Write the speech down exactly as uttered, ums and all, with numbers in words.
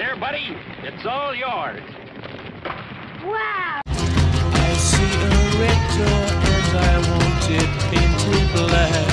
Here, buddy, it's all yours. Wow! I see a red door and I want it painted black.